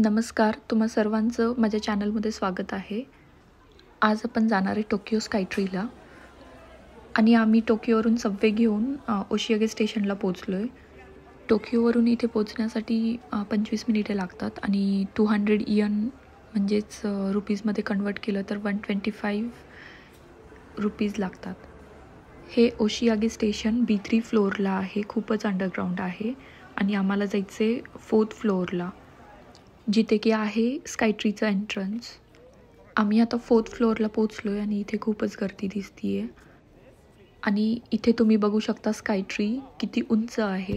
नमस्कार, तुम्हा सर्वांचं माझ्या चॅनलमध्ये स्वागत आहे. आज आपण जाणार आहे टोकियो स्कायट्रीला आणि आम्ही टोकियोवरून सबवे घेऊन ओशियागे स्टेशनला पोहोचलो आहे. टोकियोवरून इथे पोहोचण्यासाठी 25 मिनिटे लागतात आणि 200 इयन म्हणजेच रुपीजमध्ये कन्वर्ट केलं तर 125 रुपीज लागतात. हे ओशियागे स्टेशन B3 फ्लोअरला आहे, खूपच अंडरग्राऊंड आहे आणि आम्हाला जायचं आहे 4th फ्लोअरला, जिथे की आहे स्कायट्रीचं एंट्रन्स. आम्ही आता 4th फ्लोअरला पोहोचलो आहे आणि इथे खूपच गर्दी दिसती आहे आणि इथे तुम्ही बघू शकता स्कायट्री किती उंच आहे.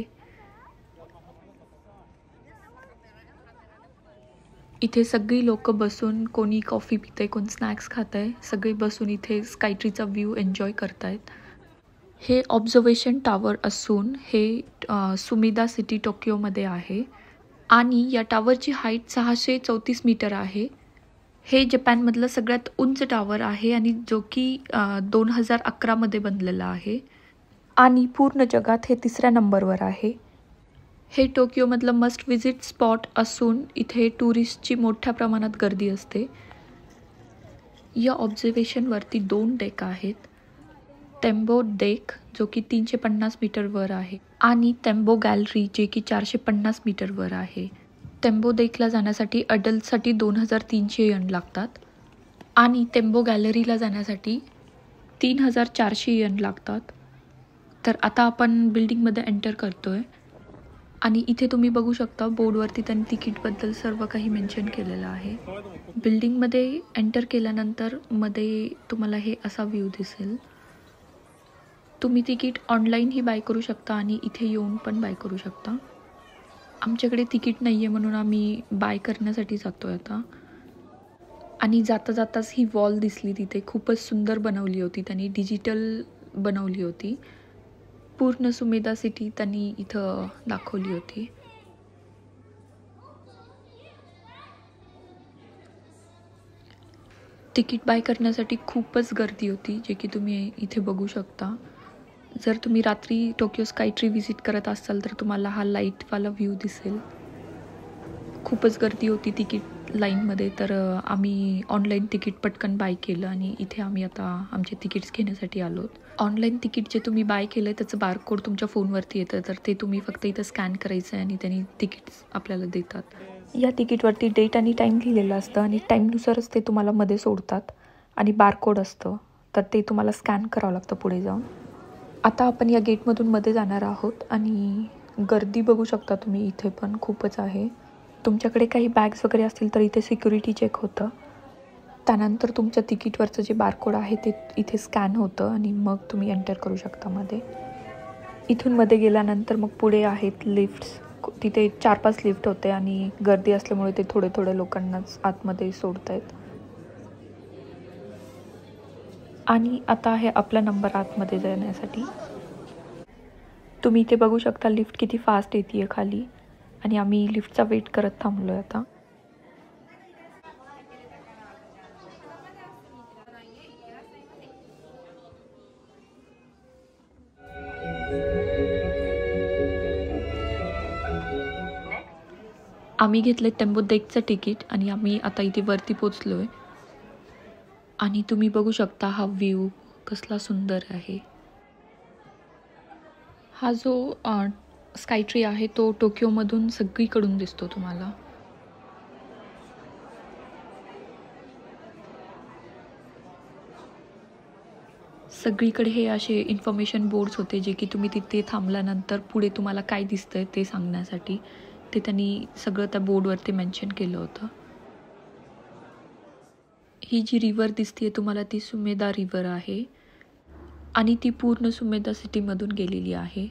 इथे सगळी लोक बसून, कोणी कॉफी पितंय, कोण स्नॅक्स खात आहे, सगळे बसून इथे स्कायट्रीचा व्ह्यू एन्जॉय करतायत. हे ऑब्झर्वेशन टावर असून हे सुमिदा सिटी टोकियोमध्ये आहे आणि या टावरची हाईट 634 मीटर आहे. हे जपानमधलं सगळ्यात उंच टावर आहे आणि जो की 2011मध्ये बनलेला आहे आणि पूर्ण जगात हे 3ऱ्या नंबरवर आहे. हे टोकियोमधलं मस्ट विजिट स्पॉट असून इथे टुरिस्टची मोठ्या प्रमाणात गर्दी असते. या ऑब्झर्वेशनवरती 2 डेक आहेत. टेम्बो डेक जो की 350 मीटरवर आहे आणि टेम्बो गॅलरी जे की 450 मीटरवर आहे. टेम्बो डेकला जाण्यासाठी अडल्टसाठी 2300 येन लागतात आणि टेम्बो गॅलरीला जाण्यासाठी 3400 येन लागतात. तर आता आपण बिल्डिंगमध्ये एंटर करतोय आणि इथे तुम्ही बघू शकता बोर्डवरती त्यांनी तिकीटबद्दल सर्व काही मेन्शन केलेलं आहे. बिल्डिंगमध्ये एंटर केल्यानंतर मध्ये तुम्हाला हे असा व्ह्यू दिसेल. तुम्ही तिकीट ऑनलाईनही बाय करू शकता आणि इथे येऊन पण बाय करू शकता. आमच्याकडे तिकीट नाही आहे म्हणून आम्ही बाय करण्यासाठी जातो आहे आता. आणि जाता जाताच ही वॉल दिसली तिथे, खूपच सुंदर बनवली होती त्यांनी, डिजिटल बनवली होती. पूर्ण सुमेधा सिटी त्यांनी इथं दाखवली होती. तिकीट बाय करण्यासाठी खूपच गर्दी होती, जे की तुम्ही इथे बघू शकता. जर तुम्ही रात्री टोकियो स्कायट्री विजिट करत असाल तर तुम्हाला हा लाईटवाला व्ह्यू दिसेल. खूपच गर्दी होती तिकीट लाईनमध्ये, तर आम्ही ऑनलाईन तिकीट पटकन बाय केलं आणि इथे आम्ही आता आमचे तिकीट्स घेण्यासाठी आलो. ऑनलाईन तिकीट जे तुम्ही बाय केलं आहे त्याचं बारकोड तुमच्या फोनवरती येतं, तर ते तुम्ही फक्त इथं स्कॅन करायचं आहे आणि त्यांनी तिकीट्स आपल्याला देतात. या तिकीटवरती डेट आणि टाईम लिहिलेलं असतं आणि टाईमनुसारच ते तुम्हाला मध्ये सोडतात आणि बारकोड असतं, तर ते तुम्हाला स्कॅन करावं लागतं पुढे जाऊन. आता आपण या गेटमधून मध्ये जाणार आहोत आणि गर्दी बघू शकता तुम्ही इथे पण खूपच आहे. तुमच्याकडे काही बॅग्स वगैरे असतील तर इथे सिक्युरिटी चेक होतं. त्यानंतर तुमच्या तिकीटवरचं जे बारकोड आहे ते इथे स्कॅन होतं आणि मग तुम्ही एंटर करू शकता मध्ये. इथून मध्ये गेल्यानंतर मग पुढे आहेत लिफ्ट्स. तिथे 4-5 लिफ्ट होते आणि गर्दी असल्यामुळे ते थोडे लोकांनाच आतमध्ये सोडत आहेत. आणि आता आहे आपला नंबर आतमध्ये जाण्यासाठी. तुम्ही इथे बघू शकता लिफ्ट किती फास्ट येते आहे खाली आणि आम्ही लिफ्टचा वेट करत थांबलो आहे आता. आम्ही घेतलं टेम्बो डेकचं तिकीट आणि आम्ही आता इथे वरती पोचलो आहे आणि तुम्ही बघू शकता हा व्ह्यू कसला सुंदर आहे. हा जो स्कायट्री आहे तो टोकियोमधून सगळीकडून दिसतो तुम्हाला. सगळीकडे हे असे इन्फॉर्मेशन बोर्ड्स होते जे की तुम्ही तिथे थांबल्यानंतर पुढे तुम्हाला काय दिसतंय ते सांगण्यासाठी ते त्यांनी सगळं त्या बोर्डवरती मेन्शन केलं होतं. ही जी रिव्हर दिसते तुम्हाला ती सुमेधा रिव्हर आहे आणि ती पूर्ण सुमेधा सिटीमधून गेलेली आहे.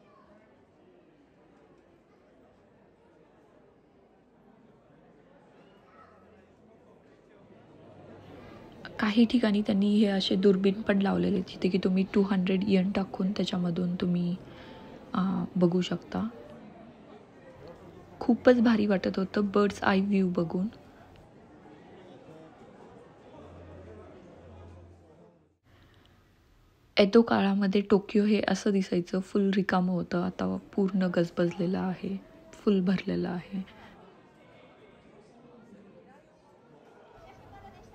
काही ठिकाणी त्यांनी हे असे दुर्बीण पण लावलेले जिथे की तुम्ही 200 येन टाकून त्याच्यामधून तुम्ही बघू शकता. खूपच भारी वाटत होतं बर्ड्स आय व्ह्यू बघून. एदो काळामध्ये टोकियो हे असं दिसायचं, फुल रिकामं होतं. आता पूर्ण गजबजलेलं आहे, फुल भरलेलं आहे.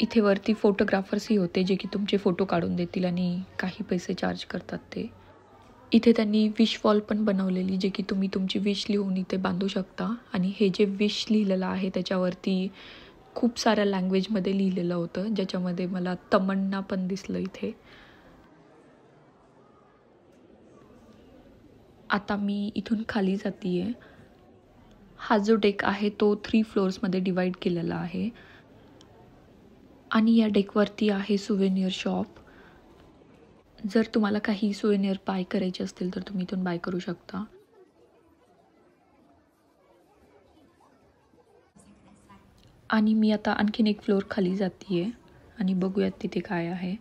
इथे वरती फोटोग्राफर्सही होते जे की तुमचे फोटो काढून देतील आणि काही पैसे चार्ज करतात ते. इथे त्यांनी विश वॉल पण बनवलेली जे की तुम्ही तुमची विश लिहून इथे बांधू शकता. आणि हे जे विश लिहिलेलं आहे त्याच्यावरती खूप साऱ्या लँग्वेजमध्ये लिहिलेलं होतं, ज्याच्यामध्ये मला तमन्ना पण दिसलं इथे. आता मी इथून खाली जातीये. हा जो डेक आहे तो 3 फ्लोअर्समध्ये डिवाईड केलेला आहे. आणि या डेकवरती आहे सुवेनियर शॉप. जर तुम्हाला काही सुवेनियर बाय करायचे असतील तर तुम्ही इथून बाय करू शकता. आणि मी आता आणखीन एक फ्लोअर खाली जातीये आणि बघूयात तिथे काय आहे.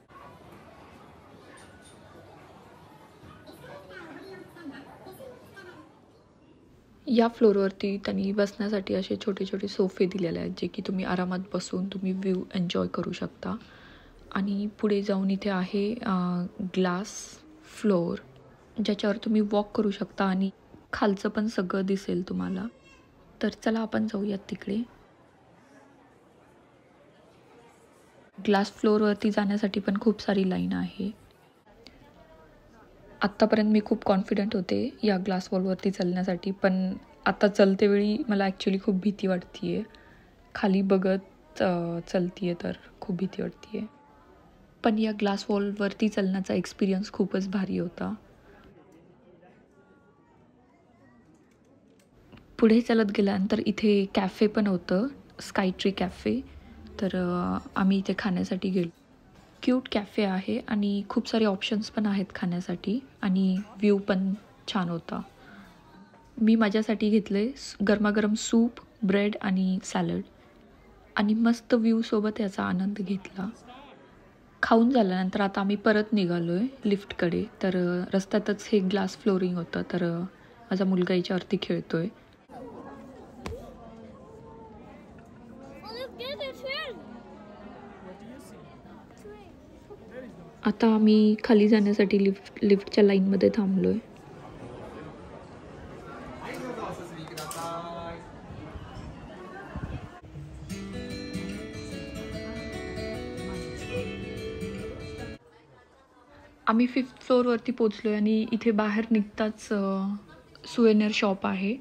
या फ्लोअरवरती त्यांनी बसण्यासाठी असे छोटे छोटे सोफे दिलेले आहेत जे की तुम्ही आरामात बसून तुम्ही व्ह्यू एन्जॉय करू शकता. आणि पुढे जाऊन इथे आहे ग्लास फ्लोअर, ज्याच्यावर तुम्ही वॉक करू शकता आणि खालचं पण सगळं दिसेल तुम्हाला. तर चला आपण जाऊयात तिकडे. ग्लास फ्लोअरवरती जाण्यासाठी पण खूप सारी लाईन आहे. आत्तापर्यंत मी खूप कॉन्फिडंट होते या ग्लास वॉलवरती चलण्यासाठी, पण आता चलतेवेळी मला ॲक्च्युली खूप भीती वाटते आहे. खाली बघत चलते आहे तर खूप भीती वाटते आहे. पण या ग्लास वॉलवरती चलण्याचा एक्सपिरियन्स खूपच भारी होता. पुढे चालत गेल्यानंतर इथे कॅफे पण होतं, स्काय ट्री कॅफे. तर आम्ही इथे खाण्यासाठी गेलो. क्यूट कॅफे आहे आणि खूप सारे ऑप्शन्स पण आहेत खाण्यासाठी आणि व्ह्यू पण छान होता. मी माझ्यासाठी घेतले गरमागरम सूप, ब्रेड आणि सॅलड आणि मस्त व्ह्यूसोबत याचा आनंद घेतला. खाऊन झाल्यानंतर आता आम्ही परत निघालो आहे लिफ्टकडे. तर रस्त्यातच हे ग्लास फ्लोरिंग होतं, तर माझा मुलगा याच्यावरती खेळतो आहे. आता आम्ही खाली जाण्यासाठी लिफ्टच्या लाईनमध्ये थांबलो आहे. आम्ही 5th फ्लोअरवरती पोचलो आहे आणि इथे बाहेर निघताच सुवेनियर शॉप आहे.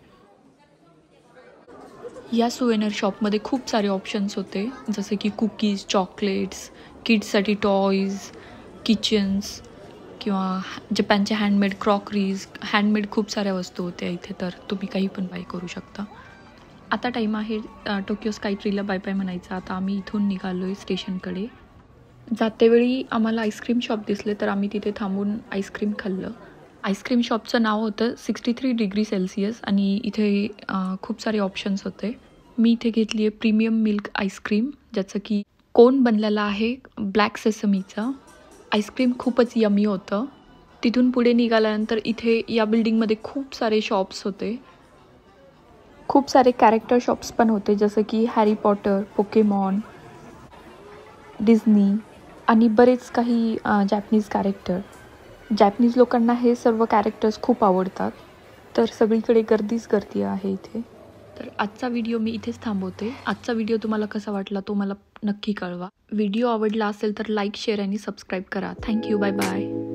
या सुवेनियर शॉपमध्ये खूप सारे ऑप्शन्स होते, जसे की कुकीज, चॉकलेट्स, किड्ससाठी टॉयज, किचन्स किंवा जपानचे हँडमेड क्रॉकरीज, हँडमेड खूप साऱ्या वस्तू होत्या इथे. तर तुम्ही काही पण बाय करू शकता. आता टाईम आहे टोकियो स्काय ट्रीला बाय बाय म्हणायचा. आता आम्ही इथून निघालो आहे स्टेशनकडे. जातेवेळी आम्हाला आईस्क्रीम शॉप दिसले, तर आम्ही तिथे थांबून आईस्क्रीम खाल्लं. आईस्क्रीम शॉपचं नाव होतं 63 डिग्री सेल्सिअस आणि इथे खूप सारे ऑप्शन्स होते. मी इथे घेतली आहे प्रीमियम मिल्क आईस्क्रीम, ज्याचं की कोन बनलेला आहे ब्लॅक सेसमीचा. आईस्क्रीम खूपच यमी होतं. तिथून पुढे निघाल्यानंतर इथे या बिल्डिंगमध्ये खूप सारे शॉप्स होते. खूप सारे कॅरेक्टर शॉप्स पण होते, जसं की हॅरी पॉटर, पोकेमॉन, डिझनी आणि बरेच काही जॅपनीज कॅरेक्टर. जॅपनीज लोकांना हे सर्व कॅरेक्टर्स खूप आवडतात, तर सगळीकडे गर्दीच गर्दी आहे इथे. तर आजचा व्हिडिओ मी इथेच थांबवते. आजचा व्हिडिओ तुम्हाला कसा वाटला तो मला नक्की कळवा. व्हिडिओ आवडला असेल तर लाईक, शेअर आणि सबस्क्राईब करा. थँक्यू. Bye bye.